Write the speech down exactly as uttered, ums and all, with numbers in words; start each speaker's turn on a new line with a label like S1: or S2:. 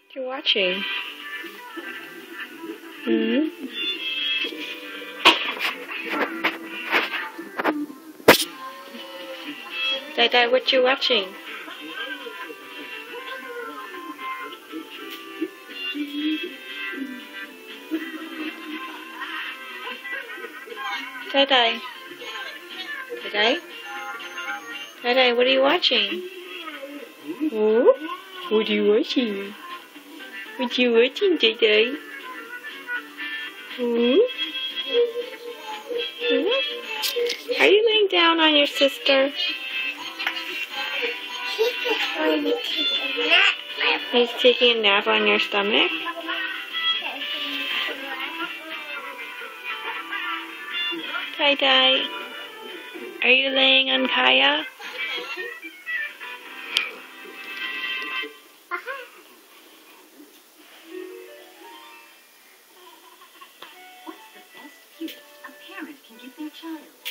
S1: What you watching? Hmm? Dai, what you watching? Dai Dai. Dai Dai, what are you watching? Oh? What are you watching? What are you watching, Dai Dai? Hmm? Hmm? Are you laying down on your sister? He's taking a nap on your stomach? Dai Dai, are you laying on Kaya?
S2: What's the best gift a parent can give their child?